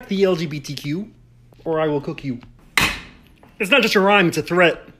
The LGBTQ, or I will cook you. It's not just a rhyme, it's a threat.